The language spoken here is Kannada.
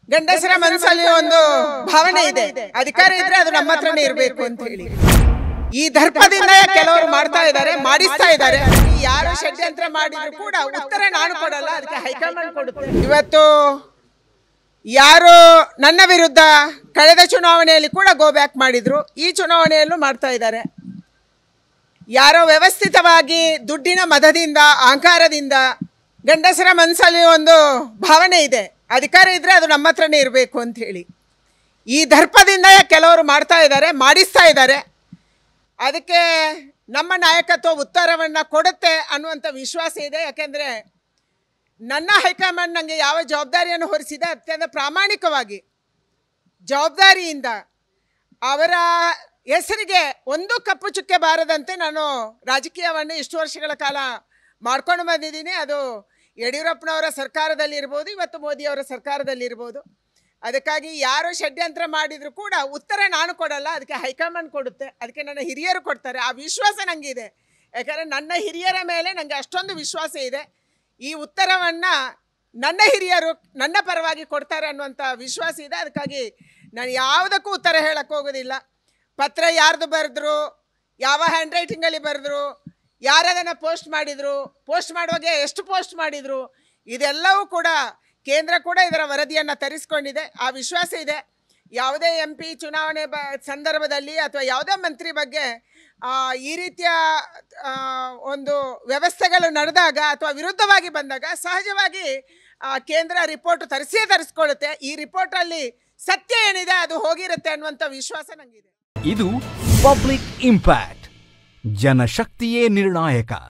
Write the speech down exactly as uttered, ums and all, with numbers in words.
ಗಂಡಸರ ಮನಸ್ಸಲ್ಲಿ ಒಂದು ಭಾವನೆ ಇದೆ, ಅಧಿಕಾರ ಇದ್ರೆ ಅದು ನಮ್ಮ ಹತ್ರನೇ ಇರಬೇಕು ಅಂತ ಹೇಳಿ. ಈ ದರ್ಪದಿಂದ ಕೆಲವರು ಮಾಡ್ತಾ ಇದ್ದಾರೆ, ಮಾಡಿಸ್ತಾ ಇದ್ದಾರೆ. ಯಾರು ಷಡ್ಯಂತ್ರ ಮಾಡಿದ್ರು ಕೂಡ ಉತ್ತರ ನಾನು ಕೊಡಲ್ಲ, ಅದಕ್ಕೆ ಹೈಕಮಾಂಡ್ ಕೊಡುತ್ತೆ. ಇವತ್ತು ಯಾರು ನನ್ನ ವಿರುದ್ಧ ಕಳೆದ ಚುನಾವಣೆಯಲ್ಲಿ ಕೂಡ ಗೋ ಬ್ಯಾಕ್ ಮಾಡಿದ್ರು, ಈ ಚುನಾವಣೆಯಲ್ಲೂ ಮಾಡ್ತಾ ಇದ್ದಾರೆ. ಯಾರೋ ವ್ಯವಸ್ಥಿತವಾಗಿ ದುಡ್ಡಿನ ಮದದಿಂದ, ಅಹಂಕಾರದಿಂದ ಗಂಡಸರ ಮನಸ್ಸಲ್ಲಿ ಒಂದು ಭಾವನೆ ಇದೆ, ಅಧಿಕಾರ ಇದ್ರೆ ಅದು ನಮ್ಮ ಹತ್ರನೇ ಇರಬೇಕು ಅಂತ ಹೇಳಿ. ಈ ದರ್ಪದಿಂದ ಕೆಲವರು ಮಾಡ್ತಾ ಇದ್ದಾರೆ, ಮಾಡಿಸ್ತಾ ಇದ್ದಾರೆ. ಅದಕ್ಕೆ ನಮ್ಮ ನಾಯಕತ್ವ ಉತ್ತರವನ್ನು ಕೊಡುತ್ತೆ ಅನ್ನುವಂಥ ವಿಶ್ವಾಸ ಇದೆ. ಯಾಕೆಂದರೆ ನನ್ನ ಹೈಕಮಾಂಡ್ ನನಗೆ ಯಾವ ಜವಾಬ್ದಾರಿಯನ್ನು ಹೊರಿಸಿದೆ, ಅತ್ಯಂತ ಪ್ರಾಮಾಣಿಕವಾಗಿ ಜವಾಬ್ದಾರಿಯಿಂದ ಅವರ ಹೆಸರಿಗೆ ಒಂದು ಕಪ್ಪು ಚುಕ್ಕೆ ಬಾರದಂತೆ ನಾನು ರಾಜಕೀಯವನ್ನು ಇಷ್ಟು ವರ್ಷಗಳ ಕಾಲ ಮಾಡ್ಕೊಂಡು ಬಂದಿದ್ದೀನಿ. ಅದು ಯಡಿಯೂರಪ್ಪನವರ ಸರ್ಕಾರದಲ್ಲಿರ್ಬೋದು, ಇವತ್ತು ಮೋದಿಯವರ ಸರ್ಕಾರದಲ್ಲಿರ್ಬೋದು. ಅದಕ್ಕಾಗಿ ಯಾರು ಷಡ್ಯಂತ್ರ ಮಾಡಿದರೂ ಕೂಡ ಉತ್ತರ ನಾನು ಕೊಡಲ್ಲ, ಅದಕ್ಕೆ ಹೈಕಮಾಂಡ್ ಕೊಡುತ್ತೆ. ಅದಕ್ಕೆ ನನ್ನ ಹಿರಿಯರು ಕೊಡ್ತಾರೆ, ಆ ವಿಶ್ವಾಸ ನನಗಿದೆ. ಯಾಕಂದರೆ ನನ್ನ ಹಿರಿಯರ ಮೇಲೆ ನನಗೆ ಅಷ್ಟೊಂದು ವಿಶ್ವಾಸ ಇದೆ. ಈ ಉತ್ತರವನ್ನು ನನ್ನ ಹಿರಿಯರು ನನ್ನ ಪರವಾಗಿ ಕೊಡ್ತಾರೆ ಅನ್ನುವಂಥ ವಿಶ್ವಾಸ ಇದೆ. ಅದಕ್ಕಾಗಿ ನಾನು ಯಾವುದಕ್ಕೂ ಉತ್ತರ ಹೇಳಕ್ಕೆ ಹೋಗೋದಿಲ್ಲ. ಪತ್ರ ಯಾರ್ದು ಬರೆದ್ರು, ಯಾವ ಹ್ಯಾಂಡ್ ರೈಟಿಂಗಲ್ಲಿ ಬರೆದ್ರು, ಯಾರದನ್ನು ಪೋಸ್ಟ್ ಮಾಡಿದರು, ಪೋಸ್ಟ್ ಮಾಡುವಾಗ ಎಷ್ಟು ಪೋಸ್ಟ್ ಮಾಡಿದರು, ಇದೆಲ್ಲವೂ ಕೂಡ ಕೇಂದ್ರ ಕೂಡ ಇದರ ವರದಿಯನ್ನು ತರಿಸ್ಕೊಂಡಿದೆ. ಆ ವಿಶ್ವಾಸ ಇದೆ. ಯಾವುದೇ ಎಂ ಪಿ ಚುನಾವಣೆ ಬ ಸಂದರ್ಭದಲ್ಲಿ ಅಥವಾ ಯಾವುದೇ ಮಂತ್ರಿ ಬಗ್ಗೆ ಈ ರೀತಿಯ ಒಂದು ವ್ಯವಸ್ಥೆಗಳು ನಡೆದಾಗ ಅಥವಾ ವಿರುದ್ಧವಾಗಿ ಬಂದಾಗ ಸಹಜವಾಗಿ ಕೇಂದ್ರ ರಿಪೋರ್ಟ್ ತರಿಸೇ ತರಿಸ್ಕೊಳ್ಳುತ್ತೆ. ಈ ರಿಪೋರ್ಟಲ್ಲಿ ಸತ್ಯ ಏನಿದೆ ಅದು ಹೋಗಿರುತ್ತೆ ಅನ್ನುವಂಥ ವಿಶ್ವಾಸ ನನಗಿದೆ. ಇದು ಪಬ್ಲಿಕ್ ಇಂಪ್ಯಾಕ್ಟ್, ಜನಶಕ್ತಿಯೇ ನಿರ್ಣಾಯಕ.